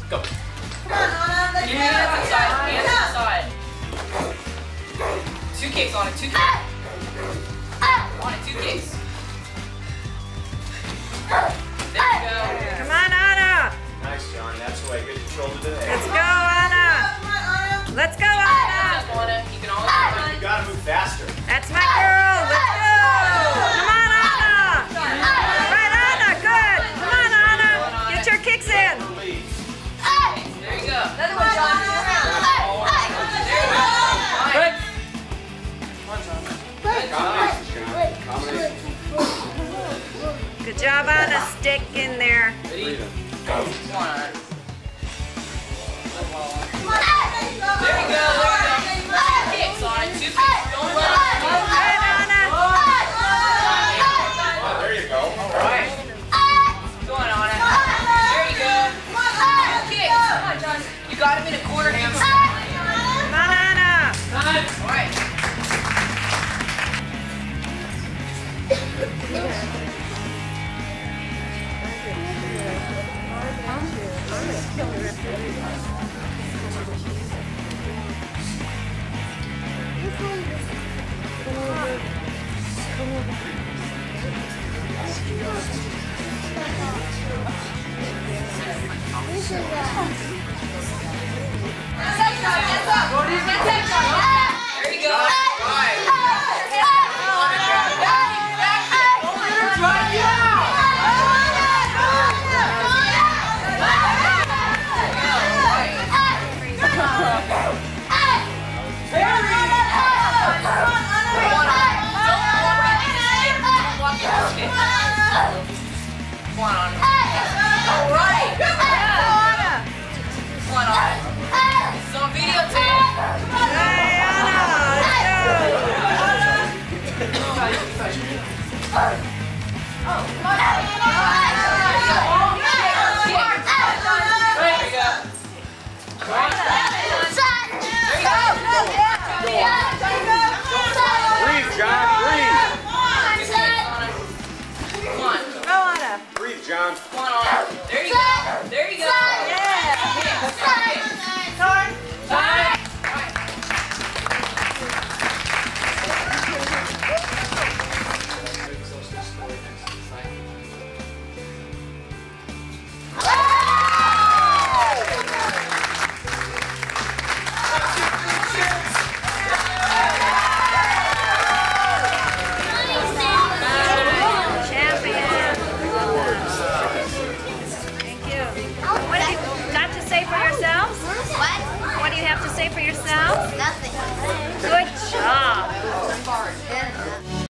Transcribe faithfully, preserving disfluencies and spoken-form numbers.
Go. Come on, Anna. Let's Hands go. inside. Hands inside. Two kicks on it. Two kicks. On it. Two kicks. There you go. Come on, Anna. Nice, John. That's the way. Good control today. Let's go, Anna. Come on, Anna. Let's go, Hands Anna. up on it. You can always run. You gotta move faster. That's my girl. Let's go. Come on, Anna. Right, Anna. Good. Come on, Anna. Get your kicks in. Lead. There you go. Another one, John. Turn around. There you go. Good. Combination, John. Combination. Good job, Anna. Stick in there. Ready? Freedom. Go. Come on, Anna. Come on, Anna. There you go. There you go. Two kicks on it. Two kicks. Don't run. Good, Anna. Oh, there you go. All right. Go on, Anna. There you go. Two kicks. Come on, John. You got him in a corner. Hands. Come on, Anna. All right. There you go. Right. Come on, Anna. All right. Come on, Anna. It's on videotape. Hey, Anna. There you go. Breathe, John. Breathe. Come on. Go, Anna. Breathe, John. Come on, Anna. There you go. There you go. Yeah. Time. Time. Champion. Thank you. What do you got to say for yourselves? What? What do you have to say for yourselves? Nothing.